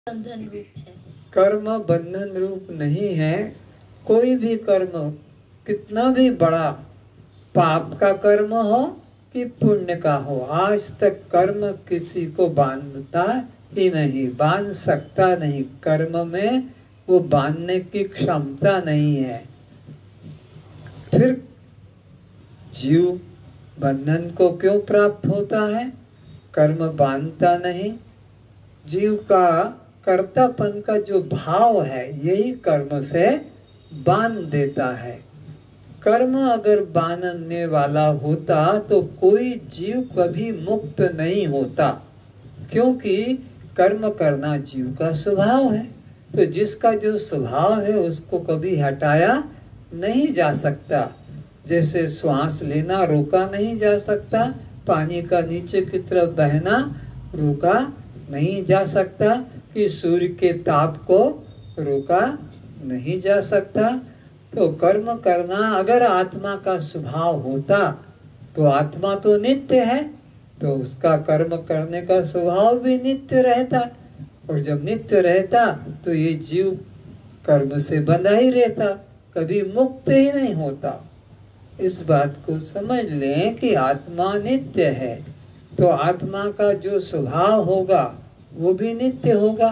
बंधन रूप है। कर्म बंधन रूप नहीं है। कोई भी कर्म कितना भी बड़ा पाप का कर्म हो कि पुण्य का हो, आज तक कर्म किसी को बांधता ही नहीं, बांध सकता नहीं। कर्म में वो बांधने की क्षमता नहीं है। फिर जीव बंधन को क्यों प्राप्त होता है? कर्म बांधता नहीं। जीव का कर्तापन का जो भाव है यही कर्म से बांध देता है। कर्म अगर बांधने वाला होता तो कोई जीव कभी मुक्त नहीं होता, क्योंकि कर्म करना जीव का स्वभाव है। तो जिसका जो स्वभाव है उसको कभी हटाया नहीं जा सकता। जैसे श्वास लेना रोका नहीं जा सकता, पानी का नीचे की तरफ बहना रोका नहीं जा सकता, कि सूर्य के ताप को रोका नहीं जा सकता। तो कर्म करना अगर आत्मा का स्वभाव होता तो आत्मा तो नित्य है, तो उसका कर्म करने का स्वभाव भी नित्य रहता। और जब नित्य रहता तो ये जीव कर्म से बंधा ही रहता, कभी मुक्त ही नहीं होता। इस बात को समझ लें कि आत्मा नित्य है, तो आत्मा का जो स्वभाव होगा वो भी नित्य होगा।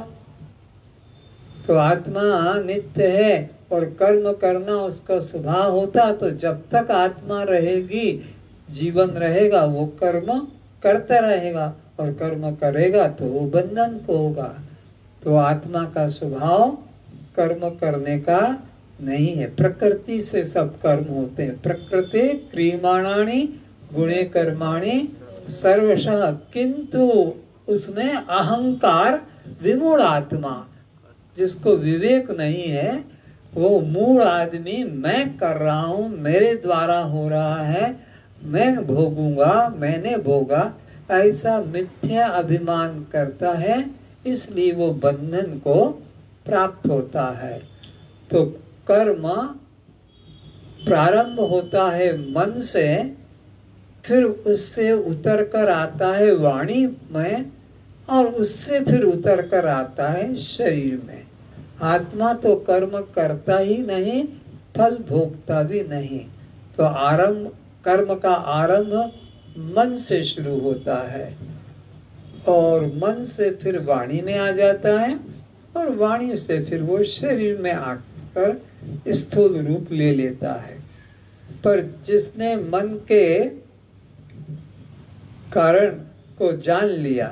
तो आत्मा नित्य है और कर्म करना उसका स्वभाव होता, तो जब तक आत्मा रहेगी, जीवन रहेगा, वो कर्म करता रहेगा, और कर्म करेगा तो वो बंधन को होगा। तो आत्मा का स्वभाव कर्म करने का नहीं है। प्रकृति से सब कर्म होते हैं। प्रकृति क्रियमाणानि गुणे कर्माणि सर्वशः, किंतु उसमें अहंकार विमूढ़ आत्मा, जिसको विवेक नहीं है, वो मूढ़ आदमी मैं कर रहा हूँ, मेरे द्वारा हो रहा है, मैं भोगूंगा, मैंने भोगा, ऐसा मिथ्या अभिमान करता है। इसलिए वो बंधन को प्राप्त होता है। तो कर्म प्रारंभ होता है मन से, फिर उससे उतर कर आता है वाणी में, और उससे फिर उतर कर आता है शरीर में। आत्मा तो कर्म करता ही नहीं, फल भोगता भी नहीं। तो आरंभ, कर्म का आरंभ मन से शुरू होता है, और मन से फिर वाणी में आ जाता है, और वाणी से फिर वो शरीर में आकर स्थूल रूप ले लेता है। पर जिसने मन के कारण को जान लिया,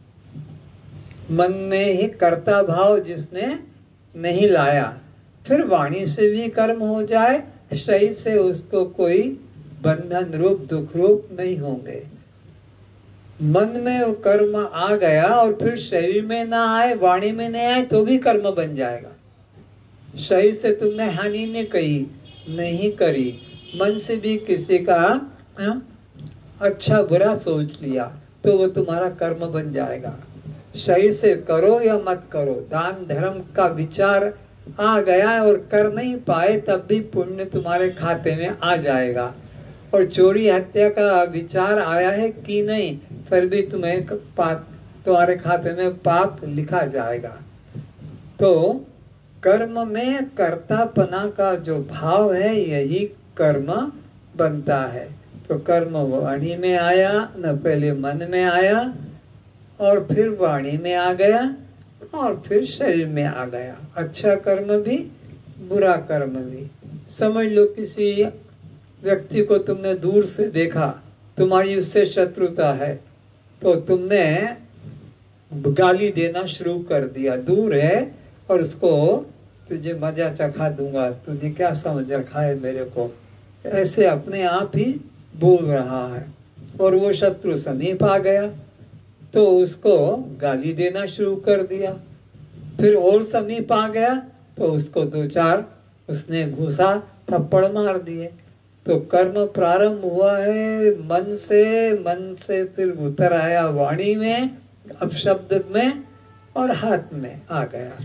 मन में ही कर्ता भाव जिसने नहीं लाया, फिर वाणी से भी कर्म हो जाए, शरीर से उसको कोई बंधन रूप दुख रूप नहीं होंगे। मन में वो कर्म आ गया और फिर शरीर में ना आए, वाणी में नहीं आए, तो भी कर्म बन जाएगा। शरीर से तुमने हानि नहीं करी, मन से भी किसी का अच्छा बुरा सोच लिया तो वो तुम्हारा कर्म बन जाएगा। शरीर से करो या मत करो, दान धर्म का विचार आ गया और कर नहीं पाए तब भी पुण्य तुम्हारे खाते में आ जाएगा। और चोरी हत्या का विचार आया है कि नहीं, फिर भी तुम्हारे खाते में पाप लिखा जाएगा। तो कर्म में कर्तापना का जो भाव है यही कर्म बनता है। तो कर्म वाणी में आया, न पहले मन में आया, और फिर वाणी में आ गया, और फिर शरीर में आ गया। अच्छा कर्म भी, बुरा कर्म भी। समझ लो किसी व्यक्ति को तुमने दूर से देखा, तुम्हारी उससे शत्रुता है, तो तुमने गाली देना शुरू कर दिया। दूर है और उसको तुझे मजा चखा दूंगा, तुझे क्या समझ रखा है मेरे को, ऐसे अपने आप ही बोल रहा है। और वो शत्रु समीप आ गया तो उसको गाली देना शुरू कर दिया। फिर और समीप आ गया तो उसको दो चार उसने घूसा थप्पड़ मार दिए। तो कर्म प्रारंभ हुआ है मन से फिर उतर आया वाणी में, अब शब्द में, और हाथ में आ गया।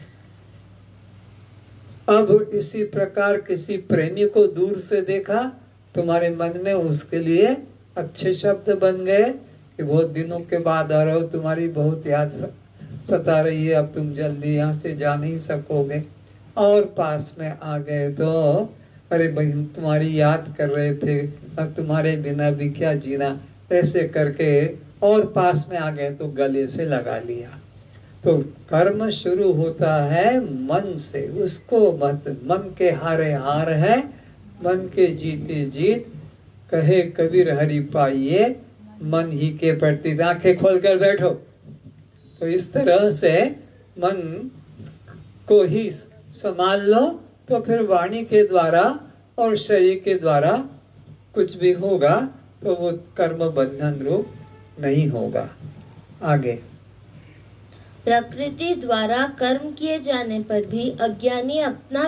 अब इसी प्रकार किसी प्रेमी को दूर से देखा, तुम्हारे मन में उसके लिए अच्छे शब्द बन गए कि बहुत दिनों के बाद आ रहे हो, तुम्हारी बहुत याद सता रही है, अब तुम जल्दी यहाँ से जा नहीं सकोगे। और पास में आ गए तो अरे भाई हम तुम्हारी याद कर रहे थे, अब तुम्हारे बिना भी क्या जीना, ऐसे करके और पास में आ गए तो गले से लगा लिया। तो कर्म शुरू होता है मन से, उसको मत, मन के हारे हार है, मन के जीते जीत, कहे कबीर हरि पाइए मन ही के प्रति। आंखें खोलकर बैठो। तो इस तरह से मन को ही संभाल लो, तो फिर वाणी के द्वारा और शरीर के द्वारा कुछ भी होगा तो वो कर्म बंधन रूप नहीं होगा। आगे, प्रकृति द्वारा कर्म किए जाने पर भी अज्ञानी अपना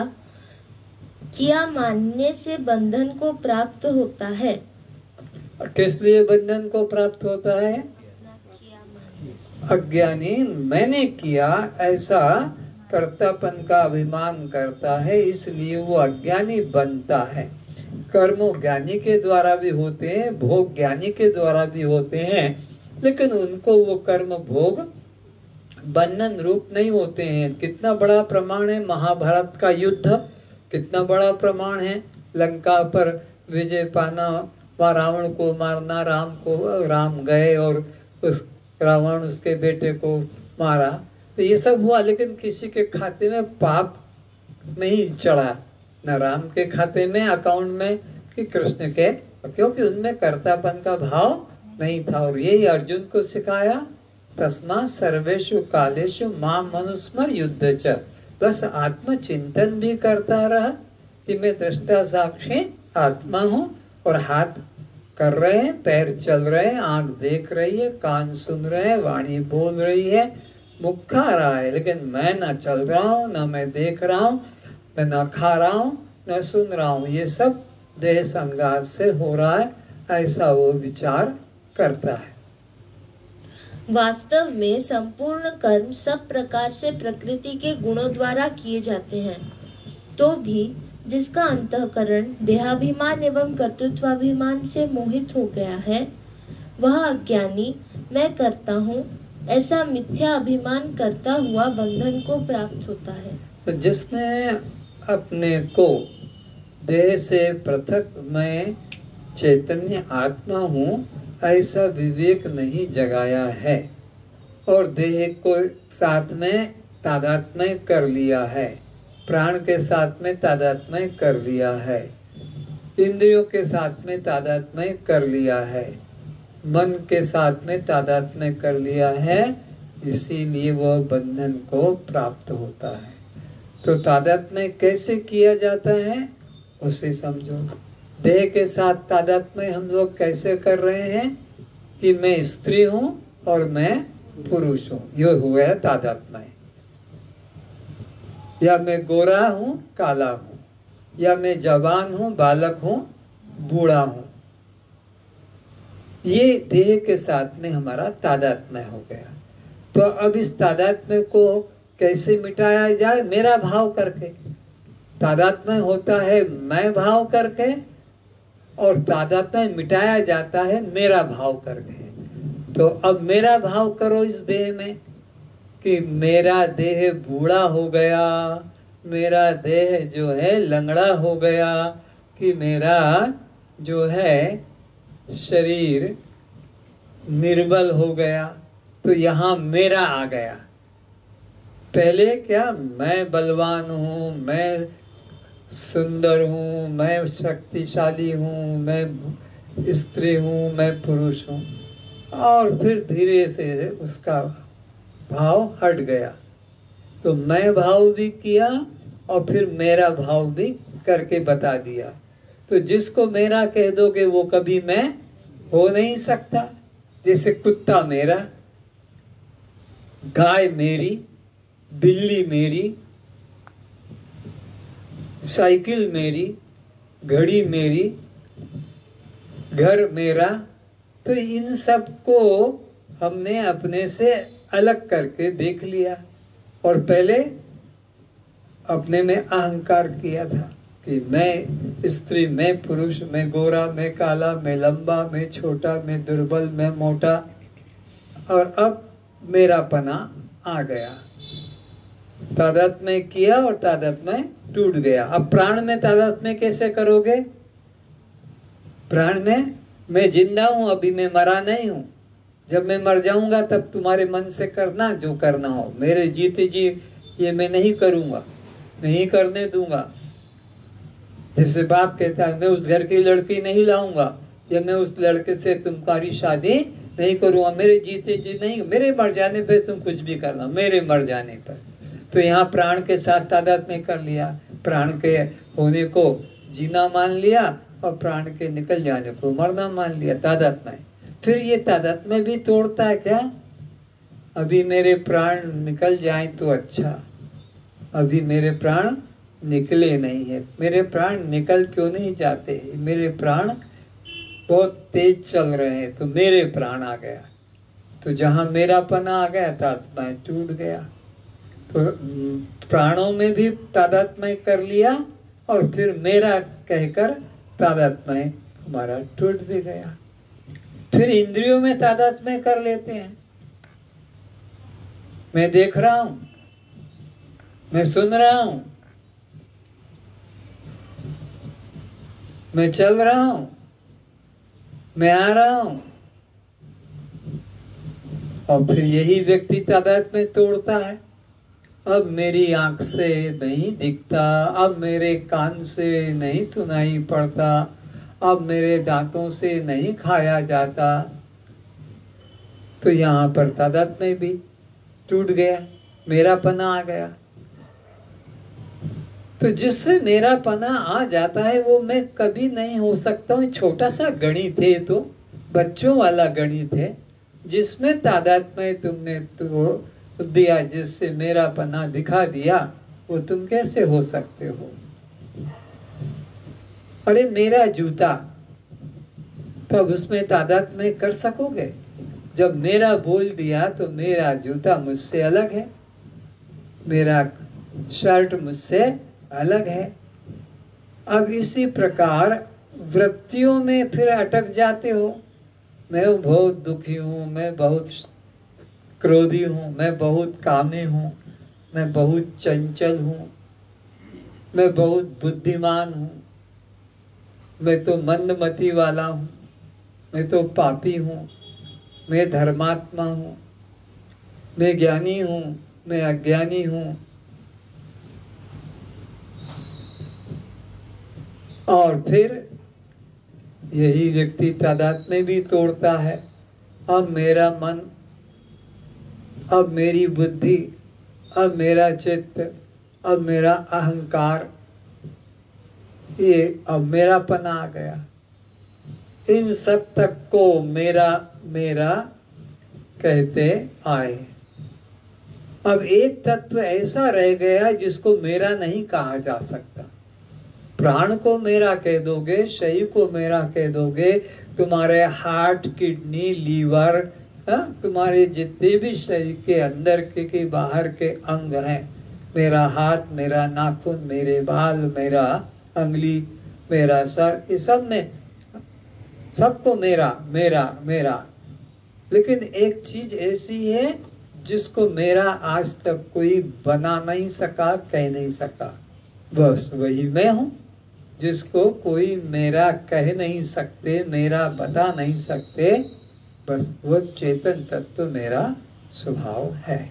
किया मानने से बंधन को प्राप्त होता है। किस लिए बंधन को प्राप्त होता है? अज्ञानी मैंने किया ऐसा कर्तापन का अभिमान करता है, इसलिए वो अज्ञानी बनता है। कर्म ज्ञानी के द्वारा भी होते हैं, भोग ज्ञानी के द्वारा भी होते हैं, लेकिन उनको वो कर्म भोग बंधन रूप नहीं होते हैं। कितना बड़ा प्रमाण है महाभारत का युद्ध, कितना बड़ा प्रमाण है लंका पर विजय पाना, वहाँ रावण को मारना, राम गए और उस रावण उसके बेटे को मारा, तो ये सब हुआ, लेकिन किसी के खाते में पाप नहीं चढ़ा, न राम के खाते में अकाउंट में कि कृष्ण के, क्योंकि उनमें कर्तापन का भाव नहीं था। और यही अर्जुन को सिखाया, तस्मा सर्वेषु कालेषु मां मनुस्मर युद्ध च। बस आत्मचिंतन भी करता रहा कि मैं दृष्टा साक्षी आत्मा हूँ, और हाथ कर रहे हैं, पैर चल रहे हैं, आंख देख रही है, कान सुन रहे हैं, वाणी बोल रही है, मुख खा रहा है, लेकिन मैं न चल रहा हूँ, न मैं देख रहा हूँ, मैं न खा रहा हूँ, न सुन रहा हूँ, ये सब देह संघात से हो रहा है, ऐसा वो विचार करता है। वास्तव में संपूर्ण कर्म सब प्रकार से प्रकृति के गुणों द्वारा किए जाते हैं, तो भी जिसका अंतःकरण देहाभिमान एवं कर्तृत्वाभिमान से मोहित हो गया है, वह अज्ञानी मैं करता हूँ ऐसा मिथ्या अभिमान करता हुआ बंधन को प्राप्त होता है। तो जिसने अपने को देह से पृथक मैं चैतन्य आत्मा हूँ ऐसा विवेक नहीं जगाया है, और देह को साथ में तादात्म्य कर लिया है, प्राण के साथ में तादात्म्य कर लिया है, इंद्रियों के साथ में तादात्म्य कर लिया है, मन के साथ में तादात्म्य कर लिया है, इसीलिए वह बंधन को प्राप्त होता है। तो तादात्म्य कैसे किया जाता है उसे समझो। देह के साथ तादात्म्य हम लोग कैसे कर रहे हैं कि मैं स्त्री हूँ और मैं पुरुष हूँ, ये हो गया तादात्म्य। या मैं गोरा हूँ काला हूँ, या मैं जवान हूँ बालक हूँ बूढ़ा हूँ, ये देह के साथ में हमारा तादात्म्य हो गया। तो अब इस तादात्म्य को कैसे मिटाया जाए? मेरा भाव करके। तादात्म्य होता है मैं भाव करके, और तादात्म्य मिटाया जाता है मेरा भाव करके। तो अब मेरा भाव करो इस देह में कि मेरा देह बूढ़ा हो गया, मेरा देह जो है लंगड़ा हो गया, कि मेरा जो है शरीर निर्बल हो गया, तो यहाँ मेरा आ गया। पहले क्या मैं बलवान हूँ, मैं सुंदर हूँ, मैं शक्तिशाली हूँ, मैं स्त्री हूँ, मैं पुरुष हूँ, और फिर धीरे से उसका भाव हट गया। तो मैं भाव भी किया और फिर मेरा भाव भी करके बता दिया। तो जिसको मेरा कह दोगे वो कभी मैं हो नहीं सकता। जैसे कुत्ता मेरा, गाय मेरी, बिल्ली मेरी, साइकिल मेरी, घड़ी मेरी, घर मेरा, तो इन सब को हमने अपने से अलग करके देख लिया। और पहले अपने में अहंकार किया था कि मैं स्त्री, मैं पुरुष, मैं गोरा, मैं काला, मैं लंबा, मैं छोटा, मैं दुर्बल, मैं मोटा। और अब मेरा पना आ गया, तादात्म्य किया और तादात्म्य टूट गया। अब प्राण में तादात्म्य कैसे करोगे? प्राण में मैं जिंदा हूं, अभी मैं मरा नहीं हूं। जब मैं मर जाऊंगा तब तुम्हारे मन से करना जो करना हो, मेरे जीते जी ये मैं नहीं करूंगा, नहीं करने दूंगा। जैसे बाप कहता है मैं उस घर की लड़की नहीं लाऊंगा, या मैं उस लड़के से तुम्हारी शादी नहीं करूंगा, मेरे जीते जी नहीं, मेरे मर जाने पे तुम कुछ भी करना, मेरे मर जाने पर। तो यहाँ प्राण के साथ तादात्म्य कर लिया, प्राण के होने को जीना मान लिया और प्राण के निकल जाने को मरना मान लिया, तादात्म्य। फिर ये तादात्म्य भी तोड़ता है क्या? अभी मेरे प्राण निकल जाए तो अच्छा, अभी मेरे प्राण निकले नहीं है। मेरे प्राण निकल क्यों नहीं जाते? मेरे प्राण बहुत तेज चल रहे हैं, तो मेरे प्राण आ गया। तो जहां मेरापना आ गया तादात्म्य टूट गया। तो प्राणों में भी तादात्म्य कर लिया और फिर मेरा कहकर तादात्म्य हमारा टूट भी गया। फिर इंद्रियों में तादात्म्य कर लेते हैं, मैं देख रहा हूं, मैं सुन रहा हूं, मैं चल रहा हूं, मैं आ रहा हूं। और फिर यही व्यक्ति तादात्म्य तोड़ता है। अब मेरी आंख से नहीं दिखता, अब मेरे कान से नहीं सुनाई पड़ता, अब मेरे दांतों से नहीं खाया जाता। तो यहाँ पर तादात्म्य भी टूट गया, मेरापना आ गया। तो जिससे मेरापना आ जाता है वो मैं कभी नहीं हो सकता हूँ। छोटा सा गणित है, तो बच्चों वाला गणित है, जिसमें तादात्म्य तुमने तो दिया, जिससे मेरापना दिखा दिया, वो तुम कैसे हो सकते हो? अरे मेरा जूता, तो अब उसमें तादात्म्य कर सकोगे? जब मेरा बोल दिया तो मेरा जूता मुझसे अलग है, मेरा शर्ट मुझसे अलग है। अब इसी प्रकार वृत्तियों में फिर अटक जाते हो। मैं बहुत दुखी हूँ, मैं बहुत क्रोधी हूँ, मैं बहुत कामी हूँ, मैं बहुत चंचल हूँ, मैं बहुत बुद्धिमान हूँ, मैं तो मंदमति वाला हूँ, मैं तो पापी हूँ, मैं धर्मात्मा हूँ, मैं ज्ञानी हूँ, मैं अज्ञानी हूँ। और फिर यही व्यक्ति तादात्म्य भी तोड़ता है। अब मेरा मन, अब मेरी बुद्धि, अब मेरा चित्त, अब मेरा अहंकार, ये अब मेरापना आ गया। इन सब तक को मेरा मेरा कहते आए। अब एक तत्व ऐसा रह गया जिसको मेरा नहीं कहा जा सकता। प्राण को मेरा कह दोगे, शरीर को मेरा कह दोगे, तुम्हारे हार्ट, किडनी, लीवर, तुम्हारे जितने भी शरीर के अंदर के बाहर के अंग हैं, मेरा हाथ, मेरा नाखून, मेरे बाल, मेरा अंगली, मेरा सर, ये सब में सबको मेरा मेरा मेरा। लेकिन एक चीज ऐसी है जिसको मेरा आज तक कोई बना नहीं सका, कह नहीं सका, बस वही मैं हूँ, जिसको कोई मेरा कह नहीं सकते, मेरा बता नहीं सकते, बस वो चेतन तत्व मेरा स्वभाव है।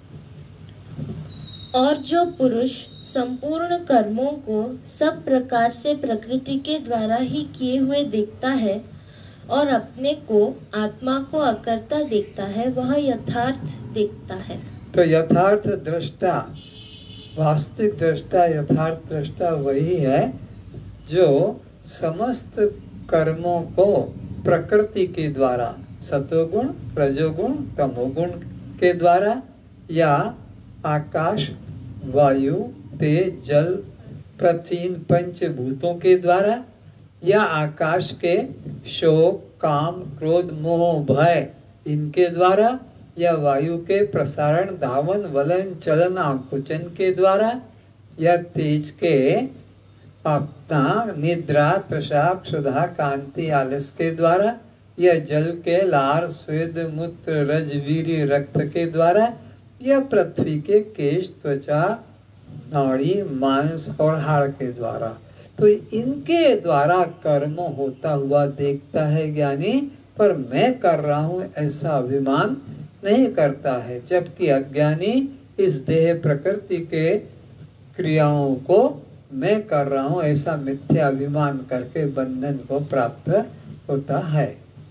और जो पुरुष संपूर्ण कर्मों को सब प्रकार से प्रकृति के द्वारा ही किए हुए देखता है और अपने को, आत्मा को अकर्ता देखता है, वह यथार्थ देखता है। तो यथार्थ दृष्टा, वास्तविक दृष्टा, यथार्थ दृष्टा वही है जो समस्त कर्मों को प्रकृति के द्वारा, सतोगुण, रजोगुण, तमोगुण के द्वारा, या आकाश, वायु, तेज, जल, पृथ्वी, पंचभूतों के द्वारा, या आकाश के शोक, काम, क्रोध, मोह, भय, इनके द्वारा, या वायु के प्रसारण, धावन, वलन, चलन, आकुचन के द्वारा, या तेज के अपना निद्रा, प्रसाद, क्षुधा, कांति, आलस के द्वारा, या जल के लार, स्वेद, मूत्र, रज, वीर्य, रक्त के द्वारा, या पृथ्वी के केश, त्वचा, नाड़ी, मांस और हाड़ के द्वारा। तो इनके द्वारा कर्म होता हुआ देखता है ज्ञानी, पर मैं कर रहा हूँ ऐसा अभिमान नहीं करता है। जबकि अज्ञानी इस देह प्रकृति के क्रियाओं को मैं कर रहा हूँ ऐसा मिथ्या अभिमान करके बंधन को प्राप्त होता है।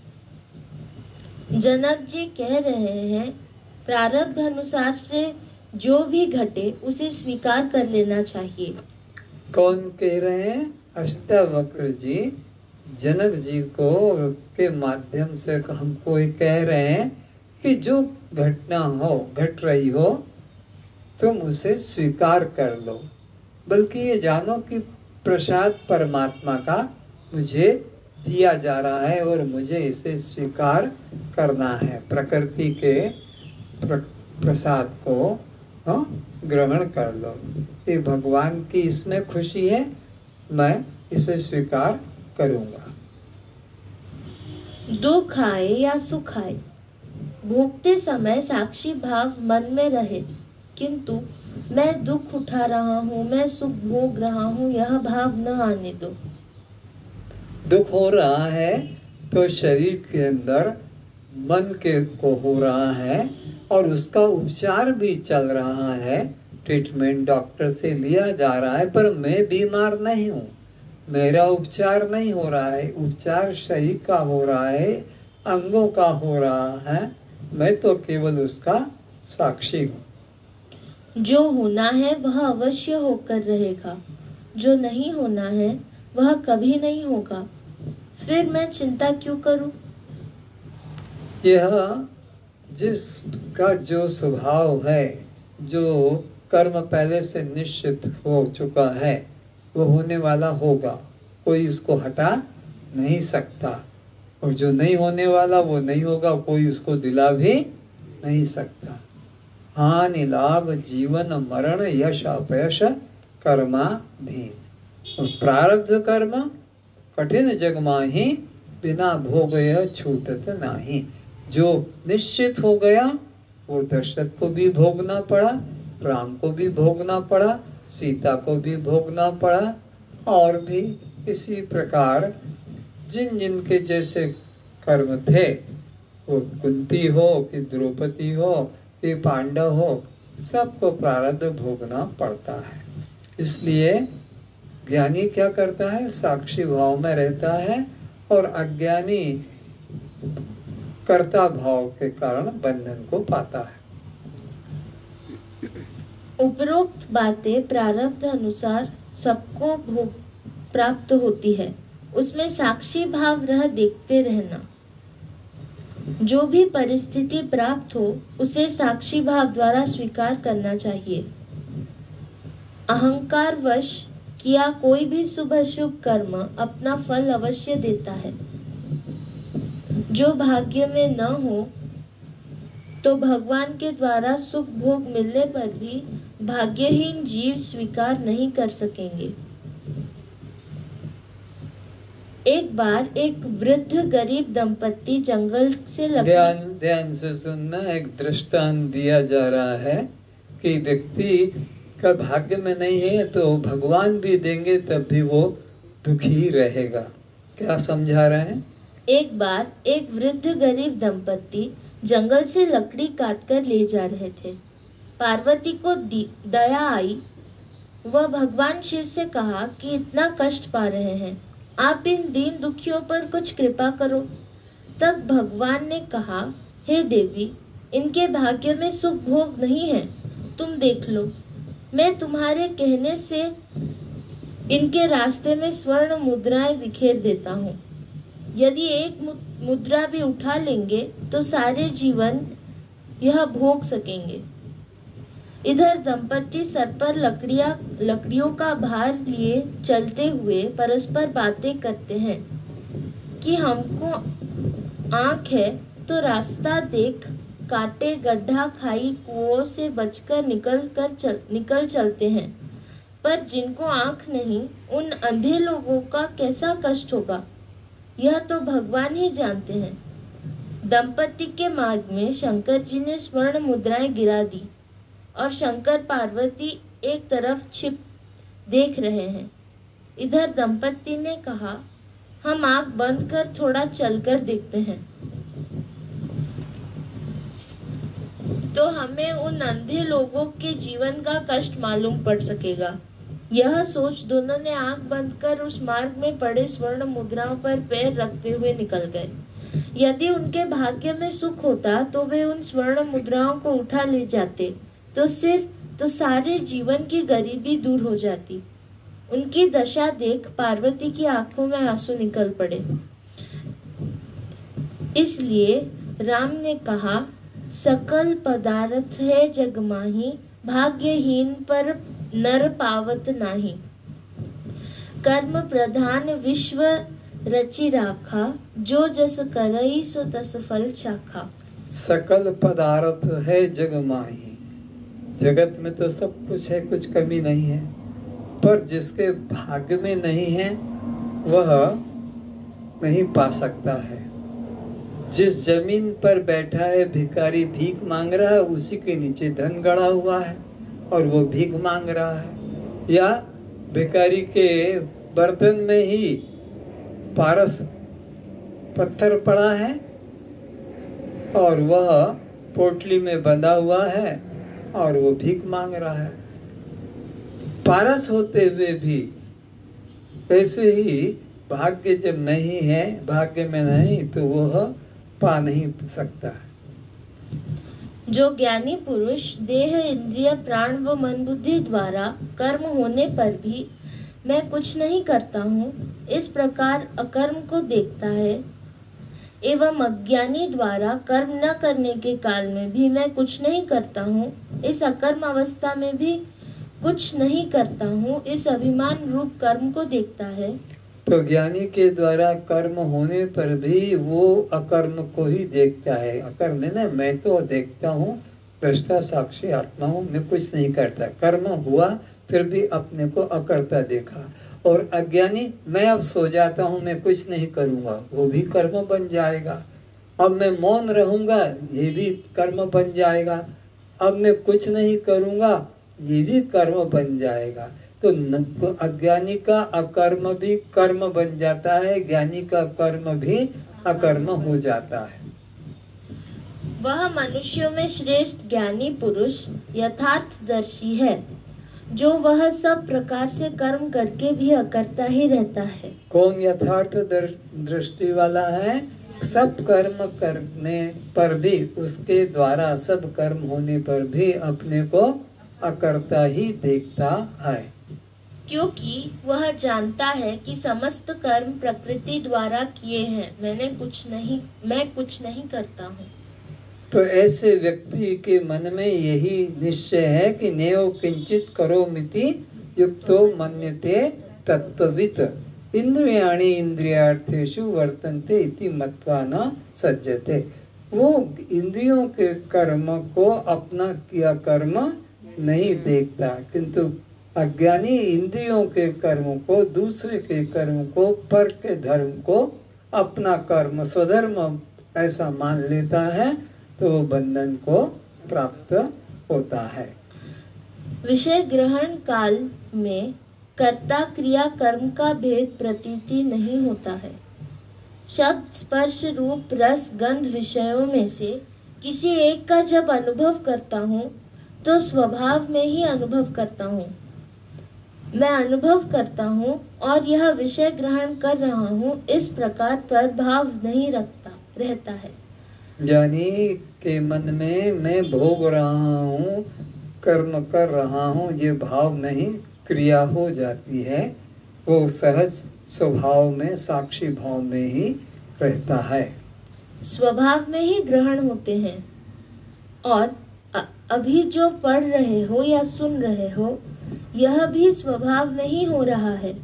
जनक जी कह रहे हैं, प्रारब्ध अनुसार से जो भी घटे उसे स्वीकार कर लेना चाहिए। कौन कह रहे हैं? अष्टावक्र जी जनक जी को के माध्यम से हमको ये कह रहे हैं कि जो घटना हो, घट रही हो, तुम उसे स्वीकार कर लो। बल्कि ये जानो कि प्रसाद परमात्मा का मुझे दिया जा रहा है और मुझे इसे स्वीकार करना है। प्रकृति के प्रसाद को ग्रहण कर लो। ये भगवान की इसमें खुशी है, मैं इसे स्वीकार करूंगा। दुख आए या सुख आए, भोगते समय साक्षी भाव मन में रहे, किंतु मैं दुख उठा रहा हूँ, मैं सुख भोग रहा हूँ, यह भाव न आने दो। दुख हो रहा है तो शरीर के अंदर मन के को हो रहा है और उसका उपचार भी चल रहा है, ट्रीटमेंट डॉक्टर से लिया जा रहा है, पर मैं बीमार नहीं हूँ, मेरा उपचार नहीं हो रहा है। उपचार शरीर का हो रहा है, अंगों का हो रहा है, मैं तो केवल उसका साक्षी हूँ। जो होना है वह अवश्य होकर रहेगा, जो नहीं होना है वह कभी नहीं होगा, फिर मैं चिंता क्यों करूं? यह जिसका जो स्वभाव है, जो कर्म पहले से निश्चित हो चुका है, वो होने वाला होगा, कोई उसको हटा नहीं सकता। और जो नहीं होने वाला वो नहीं होगा, कोई उसको दिला भी नहीं सकता। हानि लाभ जीवन मरण यश अपयश कर्माधीन। प्रारब्ध कर्म कठिन जग माही, बिना भोग यह छूटत नाही। जो निश्चित हो गया वो दशरथ को भी भोगना पड़ा, राम को भी भोगना पड़ा, सीता को भी भोगना पड़ा, और भी इसी प्रकार जिन जिन के जैसे कर्म थे, वो कुंती हो कि द्रौपदी हो कि पांडव हो, सबको प्रारब्ध भोगना पड़ता है। इसलिए ज्ञानी क्या करता है? साक्षी भाव में रहता है, और अज्ञानी कर्ता भाव के कारण बंधन को पाता है। उपरोक्त बातें प्रारब्ध अनुसार सबको भोग प्राप्त होती है, उसमें साक्षी भाव रह देखते रहना। जो भी परिस्थिति प्राप्त हो उसे साक्षी भाव द्वारा स्वीकार करना चाहिए। अहंकार वश किया कोई भी शुभ अशुभ कर्म अपना फल अवश्य देता है। जो भाग्य में न हो तो भगवान के द्वारा सुख भोग मिलने पर भी भाग्यहीन जीव स्वीकार नहीं कर सकेंगे। एक बार एक वृद्ध गरीब दंपत्ति जंगल से ध्यान से सुनना। एक दृष्टांत दिया जा रहा है कि व्यक्ति का भाग्य में नहीं है तो भगवान भी देंगे तब भी वो दुखी रहेगा। क्या समझा रहे हैं? एक बार एक वृद्ध गरीब दंपत्ति जंगल से लकड़ी काटकर ले जा रहे थे। पार्वती को दया आई। वह भगवान शिव से कहा कि इतना कष्ट पा रहे हैं, आप इन दीन दुखियों पर कुछ कृपा करो। तब भगवान ने कहा, हे देवी, इनके भाग्य में सुख भोग नहीं है, तुम देख लो। मैं तुम्हारे कहने से इनके रास्ते में स्वर्ण मुद्राएं बिखेर देता हूँ। यदि एक मुद्रा भी उठा लेंगे तो सारे जीवन यह भोग सकेंगे। इधर दंपत्ति सर पर लकड़ियों का भार लिए चलते हुए परस्पर बातें करते हैं कि हमको आँख है तो रास्ता देख कांटे, गड्ढा, खाई, कुओं से बचकर निकल चलते हैं, पर जिनको आँख नहीं उन अंधे लोगों का कैसा कष्ट होगा यह तो भगवान ही जानते हैं। दंपत्ति के मार्ग में शंकर जी ने स्वर्ण मुद्राएं गिरा दी और शंकर पार्वती एक तरफ छिप देख रहे हैं। इधर दंपति ने कहा, हम आंख बंद कर थोड़ा चलकर देखते हैं, तो हमें उन अंधे लोगों के जीवन का कष्ट मालूम पड़ सकेगा। यह सोच दोनों ने आंख बंद कर उस मार्ग में पड़े स्वर्ण मुद्राओं पर पैर रखते हुए निकल गए। यदि उनके भाग्य में सुख होता तो वे उन स्वर्ण मुद्राओं को उठा ले जाते, तो सारे जीवन की गरीबी दूर हो जाती। उनकी दशा देख पार्वती की आंखों में आंसू निकल पड़े। इसलिए राम ने कहा, सकल पदार्थ है जग माही, भाग्यहीन पर नर पावत नाही। कर्म प्रधान विश्व रचि राखा, जो जस करई सो तस फल चाखा। सकल पदार्थ है जग माही, जगत में तो सब कुछ है, कुछ कमी नहीं है, पर जिसके भाग्य में नहीं है वह नहीं पा सकता है। जिस जमीन पर बैठा है भिखारी भीख मांग रहा है, उसी के नीचे धन गड़ा हुआ है और वो भीख मांग रहा है। या भिखारी के बर्तन में ही पारस पत्थर पड़ा है और वह पोटली में बंधा हुआ है और वो भीख मांग रहा है। पारस होते हुए भी ऐसे ही भाग्य जब नहीं है, भाग्य में नहीं, तो वह पा नहीं सकता है। जो ज्ञानी पुरुष देह इंद्रिय प्राण व मन बुद्धि द्वारा कर्म होने पर भी मैं कुछ नहीं करता हूँ, इस प्रकार अकर्म को देखता है, एवं अज्ञानी द्वारा कर्म न करने के काल में भी मैं कुछ नहीं करता हूँ, इस अकर्म अवस्था में भी कुछ नहीं करता हूँ, इस अभिमान रूप कर्म को देखता है। तो ज्ञानी के द्वारा कर्म होने पर भी वो अकर्म को ही देखता है। अकर्म है ना, मैं तो देखता हूँ, दृष्टा साक्षी आत्मा हूँ, मैं कुछ नहीं करता। कर्म हुआ फिर भी अपने को अकर्ता देखा। और अज्ञानी, मैं अब सो जाता हूँ, मैं कुछ नहीं करूँगा, वो भी कर्म बन जाएगा। अब मैं मौन रहूँगा, ये भी कर्म बन जाएगा। अब मैं कुछ नहीं करूँगा, ये भी कर्म बन जाएगा। तो अज्ञानी का अकर्म भी कर्म बन जाता है, ज्ञानी का कर्म भी अकर्म हो जाता है। वह मनुष्यों में श्रेष्ठ ज्ञानी पुरुष यथार्थदर्शी है, जो वह सब प्रकार से कर्म करके भी अकर्ता ही रहता है। कौन यथार्थ दृष्टि वाला है? सब कर्म करने पर भी, उसके द्वारा सब कर्म होने पर भी अपने को अकर्ता ही देखता है, क्योंकि वह जानता है कि समस्त कर्म प्रकृति द्वारा किए हैं, मैं कुछ नहीं करता हूँ। तो ऐसे व्यक्ति के मन में यही निश्चय है कि नेव किंचित करोमिति युक्तो मन्यते तत्त्ववित्, इंद्रियाणि इंद्रियार्थेषु वर्तन्ते इति मत्वा न सज्जते। वो इंद्रियों के कर्म को अपना किया कर्म नहीं देखता, किंतु अज्ञानी इंद्रियों के कर्म को, दूसरे के कर्म को, पर के धर्म को अपना कर्म स्वधर्म ऐसा मान लेता है, तो बंधन को प्राप्त होता है। विषय ग्रहण काल में कर्ता क्रिया कर्म का भेद प्रतीति नहीं होता है। शब्द स्पर्श रूप रस गंध विषयों में से किसी एक का जब अनुभव करता हूँ तो स्वभाव में ही अनुभव करता हूँ। मैं अनुभव करता हूँ और यह विषय ग्रहण कर रहा हूँ, इस प्रकार पर भाव नहीं रहता है। ज्ञानी के मन में मैं भोग रहा हूँ, कर्म कर रहा हूँ, ये भाव नहीं, क्रिया हो जाती है। वो सहज स्वभाव में, साक्षी भाव में ही रहता है, स्वभाव में ही ग्रहण होते हैं। और अभी जो पढ़ रहे हो या सुन रहे हो, यह भी स्वभाव में ही हो रहा है।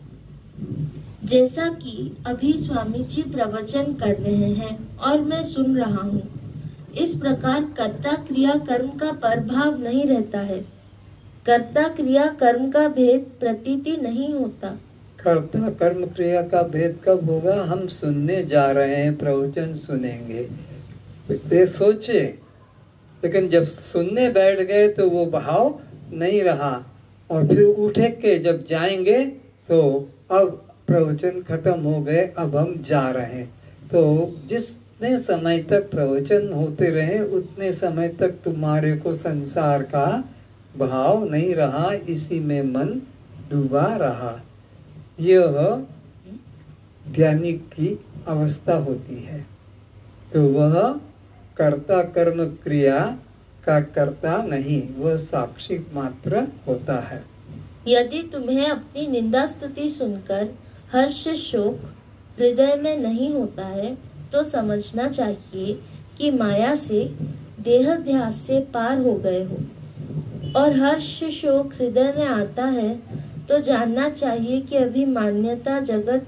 जैसा कि अभी स्वामी जी प्रवचन कर रहे हैं और मैं सुन रहा हूँ, इस प्रकार कर्ता क्रिया कर्म का प्रभाव नहीं रहता है। कर्ता क्रिया कर्म का भेद प्रतीति नहीं होता। कर्ता कर्म क्रिया का भेद कब होगा? हम सुनने जा रहे हैं, प्रवचन सुनेंगे। ये सोचे, लेकिन जब सुनने बैठ गए तो वो भाव नहीं रहा, और फिर उठे के जब जाएंगे तो अब प्रवचन खत्म हो गए, अब हम जा रहे हैं। तो जितने समय तक प्रवचन होते रहे उतने समय तक तुम्हारे को संसार का भाव नहीं रहा, इसी में मन डूबा रहा। यह ज्ञानी की अवस्था होती है। तो वह कर्ता कर्म क्रिया का कर्ता नहीं, वह साक्षी मात्र होता है। यदि तुम्हें अपनी निंदा स्तुति सुनकर हर्ष शोक हृदय में नहीं होता है तो समझना चाहिए कि माया से देह ध्यास से पार हो गए हो, और हर्ष शोक हृदय में आता है तो जानना चाहिए कि अभी मान्यता जगत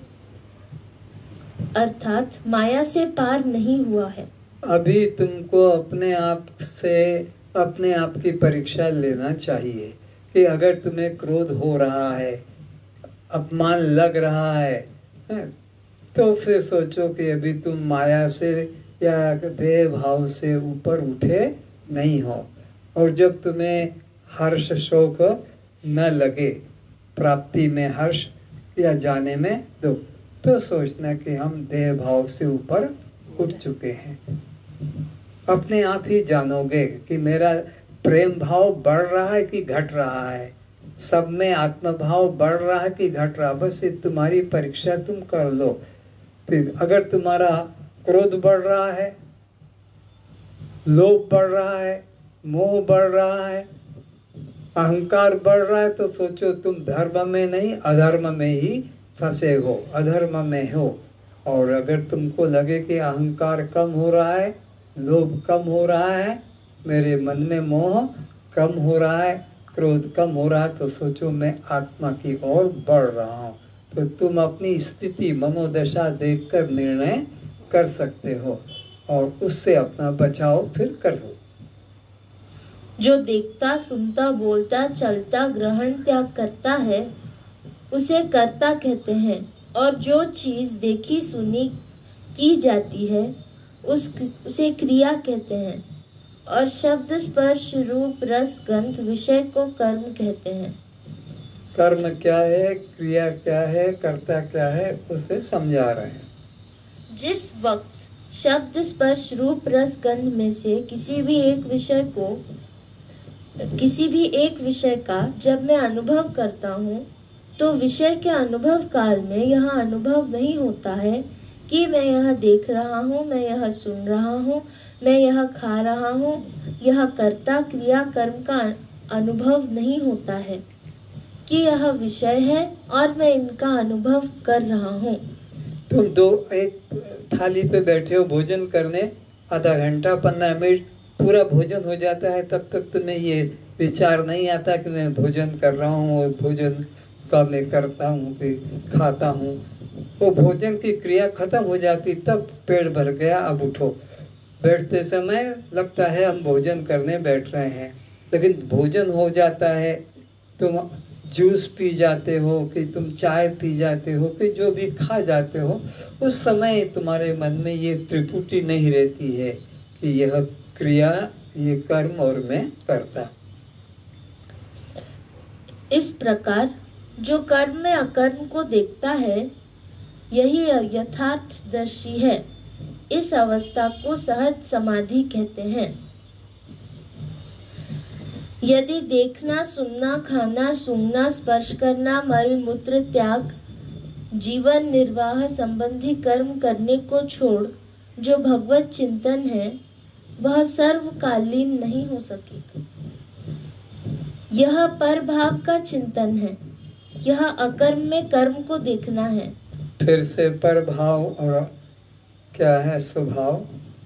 अर्थात माया से पार नहीं हुआ है। अभी तुमको अपने आप से अपने आप की परीक्षा लेना चाहिए कि अगर तुम्हें क्रोध हो रहा है, अपमान लग रहा है, तो फिर सोचो कि अभी तुम माया से या देह भाव से ऊपर उठे नहीं हो। और जब तुम्हें हर्ष शोक न लगे, प्राप्ति में हर्ष या जाने में दुख, तो सोचना कि हम देह भाव से ऊपर उठ चुके हैं। अपने आप ही जानोगे कि मेरा प्रेम भाव बढ़ रहा है कि घट रहा है, सब में आत्म भाव बढ़ रहा है कि घट रहा। बस ये तुम्हारी परीक्षा तुम कर लो। फिर अगर तुम्हारा क्रोध बढ़ रहा है, लोभ बढ़ रहा है, मोह बढ़ रहा है, अहंकार बढ़ रहा है, तो सोचो तुम धर्म में नहीं अधर्म में ही फंसे हो, अधर्म में हो। और अगर तुमको लगे कि अहंकार कम हो रहा है, लोभ कम हो रहा है, मेरे मन में मोह कम हो रहा है, क्रोध कम हो रहा है, तो सोचो मैं आत्मा की ओर बढ़ रहा हूँ। तो तुम अपनी स्थिति मनोदशा देखकर निर्णय कर सकते हो और उससे अपना बचाव फिर करो। जो देखता सुनता बोलता चलता ग्रहण त्याग करता है उसे कर्ता कहते हैं, और जो चीज देखी सुनी की जाती है उसे क्रिया कहते हैं, और शब्द स्पर्श रूप रस गंध विषय को कर्म कहते हैं। कर्म क्या है, क्रिया क्या है, कर्ता क्या है, उसे समझा रहे हैं। जिस वक्त शब्द स्पर्श रूप रस गंध में से किसी भी एक विषय का जब मैं अनुभव करता हूँ तो विषय के अनुभव काल में यह अनुभव नहीं होता है कि मैं यह देख रहा हूँ, मैं यह सुन रहा हूँ, मैं यह खा रहा हूँ। यह कर्ता क्रिया कर्म का अनुभव नहीं होता है कि यह विषय है और मैं इनका अनुभव कर रहा हूँ। तुम एक थाली पे बैठे हो भोजन करने, आधा घंटा 15 मिनट पूरा भोजन हो जाता है, तब तक तुम्हें ये विचार नहीं आता कि मैं भोजन कर रहा हूँ और भोजन का मैं करता हूँ कि खाता हूँ। वो भोजन की क्रिया खत्म हो जाती, तब पेट भर गया, अब उठो। बैठते समय लगता है हम भोजन करने बैठ रहे हैं, लेकिन भोजन हो जाता है, तुम जूस पी जाते हो कि तुम चाय पी जाते हो कि जो भी खा जाते हो, उस समय तुम्हारे मन में ये त्रिपुटी नहीं रहती है कि यह क्रिया, ये कर्म और मैं करता। इस प्रकार जो कर्म में अकर्म को देखता है यही यथार्थदर्शी है। इस अवस्था को सहज समाधि कहते हैं। यदि देखना सुनना खाना सूंघना स्पर्श करना मल मूत्र त्याग जीवन निर्वाह संबंधी कर्म करने को छोड़ जो भगवत चिंतन है वह सर्वकालीन नहीं हो सकेगा। यह परभाव का चिंतन है, यह अकर्म में कर्म को देखना है। फिर से परभाव और क्या है स्वभाव?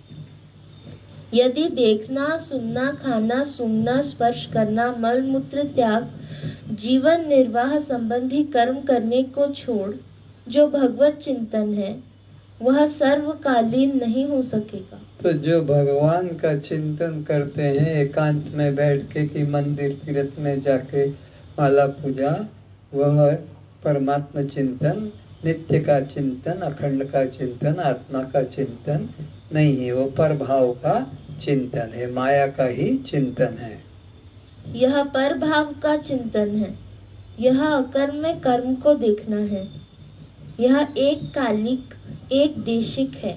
यदि देखना सुनना खाना सूंघना स्पर्श करना मल मूत्र त्याग जीवन निर्वाह संबंधी कर्म करने को छोड़ जो भगवत चिंतन है वह सर्वकालीन नहीं हो सकेगा। तो जो भगवान का चिंतन करते हैं एकांत में बैठ के कि मंदिर तीर्थ में जाके माला पूजा, वह परमात्मा चिंतन, नित्य का चिंतन, अखंड का चिंतन, आत्मा का चिंतन नहीं है, वो परभाव का चिंतन है, माया का ही चिंतन है। यह पर भाव का चिंतन है। यह अकर्म में कर्म को देखना है। यह एक कालिक, एक देशिक है।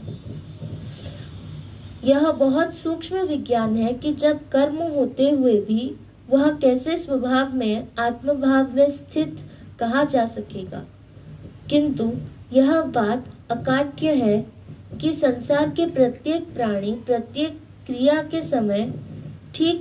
यह बहुत सूक्ष्म विज्ञान है कि जब कर्म होते हुए भी वह कैसे स्वभाव में आत्मभाव में स्थित कहा जा सकेगा। किंतु यह बात अकाट्य है कि संसार के प्रत्येक प्राणी प्रत्येक क्रिया के समय ठीक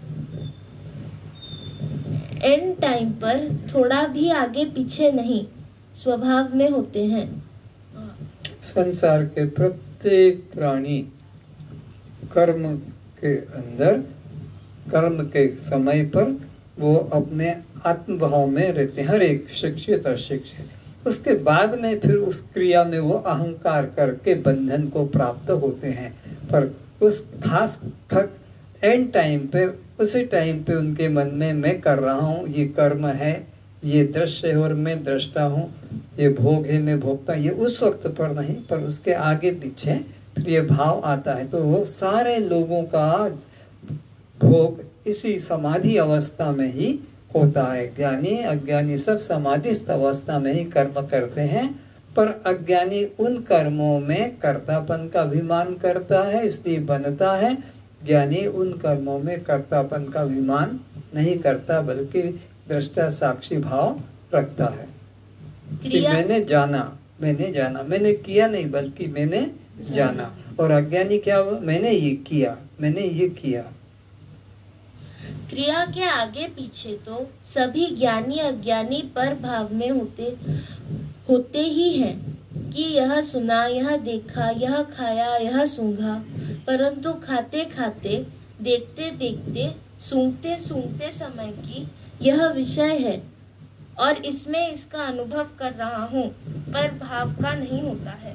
एंड टाइम पर थोड़ा भी आगे पीछे नहीं स्वभाव में होते हैं। संसार के प्रत्येक प्राणी कर्म के अंदर, कर्म के समय पर वो अपने आत्मभाव में रहते हैं, हर एक शिक्षित अशिक्षित। उसके बाद में फिर उस क्रिया में वो अहंकार करके बंधन को प्राप्त होते हैं, पर उस खास एंड टाइम पे, उसी टाइम पे उनके मन में मैं कर रहा हूँ, ये कर्म है, ये दृश्य है और मैं दृष्टा हूँ, ये भोग है मैं भोगता, ये उस वक्त पर नहीं, पर उसके आगे पीछे फिर ये भाव आता है। तो वो सारे लोगों का भोग इसी समाधि अवस्था में ही होता है। ज्ञानी अज्ञानी सब समाधिस्थ अवस्था में ही कर्म करते हैं, पर अज्ञानी उन कर्मों में कर्तापन का अभिमान करता है, इसलिए बनता है। ज्ञानी उन कर्मों में कर्तापन का अभिमान नहीं करता, बल्कि दृष्टा साक्षी भाव रखता है कि मैंने जाना, मैंने किया नहीं, बल्कि मैंने जाना। और अज्ञानी क्या हुआ, मैंने ये किया, मैंने ये किया। क्रिया के आगे पीछे तो सभी ज्ञानी अज्ञानी पर भाव में होते ही हैं कि यह सुना, यह देखा, यह खाया, यह सूंघा, परंतु खाते खाते, देखते देखते, सूंघते सूंघते समय की यह विषय है और इसमें इसका अनुभव कर रहा हूँ, पर भाव का नहीं होता है।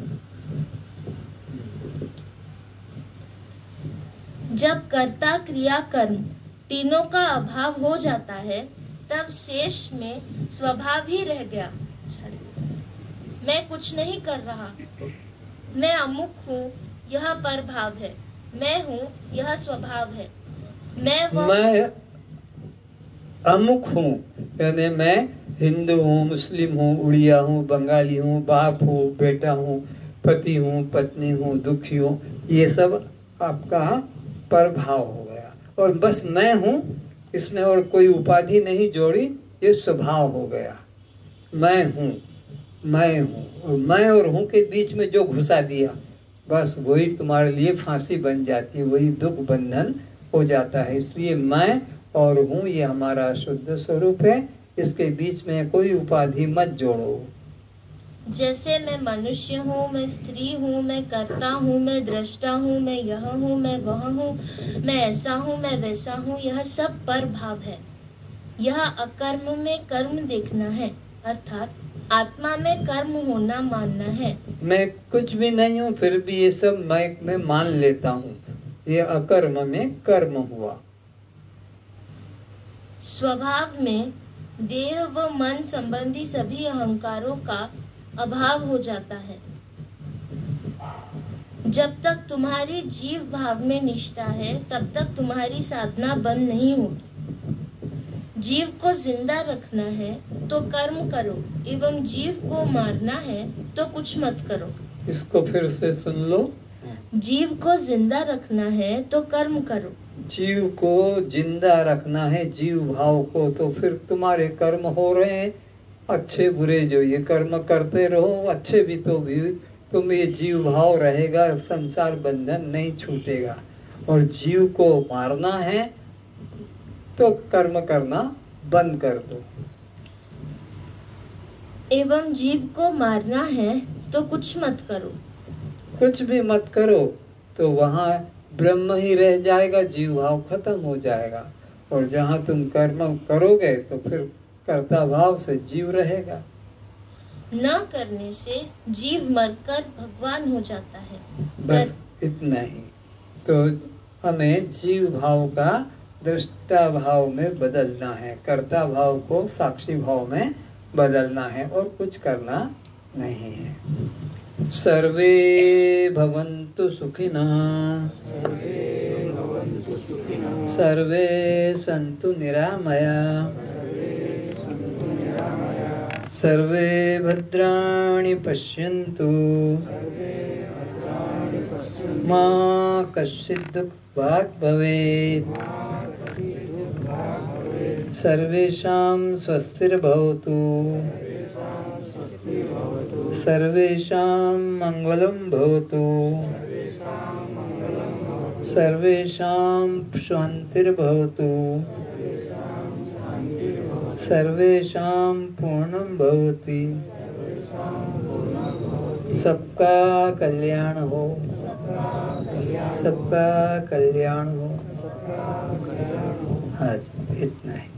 जब कर्ता क्रिया कर्म तीनों का अभाव हो जाता है, तब शेष में स्वभाव ही रह गया। मैं कुछ नहीं कर रहा, मैं अमुक हूँ, यह पर भाव है, मैं हूँ, यह स्वभाव है। मैं अमुक हूँ, यानी मैं हिंदू हूँ, मुस्लिम हूँ, उड़िया हूँ, बंगाली हूँ, बाप हूँ, बेटा हूँ, पति हूँ, पत्नी हूँ, दुखी हूँ, ये सब आपका प्रभाव हो गया। और बस मैं हूँ, इसमें और कोई उपाधि नहीं जोड़ी, ये स्वभाव हो गया। मैं हूँ, मैं हूँ, और मैं और हूँ के बीच में जो घुसा दिया, बस वही तुम्हारे लिए फांसी बन जाती है, वही दुख बंधन हो जाता है। इसलिए मैं और हूँ ये हमारा शुद्ध स्वरूप है, इसके बीच में कोई उपाधि मत जोड़ो। जैसे मैं मनुष्य हूँ, मैं स्त्री हूँ, मैं कर्ता हूँ, मैं दृष्टा हूँ, मैं यह हूँ, मैं वह हूँ, मैं ऐसा हूँ, मैं वैसा हूँ, यह सब पर भाव है। यह अकर्म में कर्म देखना है, अर्थात आत्मा में कर्म होना मानना है। मैं कुछ भी नहीं हूँ, फिर भी ये सब मैं मान लेता हूँ, ये अकर्म में कर्म हुआ। स्वभाव में देह व मन संबंधी सभी अहंकारों का अभाव हो जाता है। जब तक तुम्हारी जीव भाव में निष्ठा है, तब तक तुम्हारी साधना बंद नहीं होगी। जीव को जिंदा रखना है तो कर्म करो, एवं जीव को मारना है तो कुछ मत करो। इसको फिर से सुन लो। जीव को जिंदा रखना है तो कर्म करो। जीव को जिंदा रखना है, जीव भाव को, तो फिर तुम्हारे कर्म हो रहे हैं, अच्छे बुरे जो ये कर्म करते रहो, अच्छे भी तो भी तुम ये जीव भाव रहेगा, संसार बंधन नहीं छूटेगा। और जीव को मारना है तो कर्म करना बंद कर दो। एवं जीव को मारना है तो कुछ मत करो। कुछ भी मत करो तो वहाँ ब्रह्म ही रह जाएगा, जीव भाव खत्म हो जाएगा। और जहाँ तुम कर्म करोगे तो फिर कर्ता भाव से जीव रहेगा। न करने से जीव मरकर भगवान हो जाता है। बस इतना ही। तो हमें जीव भाव का दृष्टा भाव में बदलना है, कर्ता भाव को साक्षी भाव में बदलना है, और कुछ करना नहीं है। सर्वे भवन्तु सुखिनः सर्वे सन्तु निरामयाः सर्वे भद्राणि पश्यन्तु मा कश्चित् दुःखभाग् भवेत् सर्वेषां स्वस्तिर्भवतु सर्वेषां मङ्गलं भवतु सर्वेषां शान्तिर्भवतु सर्वेषां पूर्णं भवति सबका कल्याण हो सबका कल्याण हो। आज इतना है।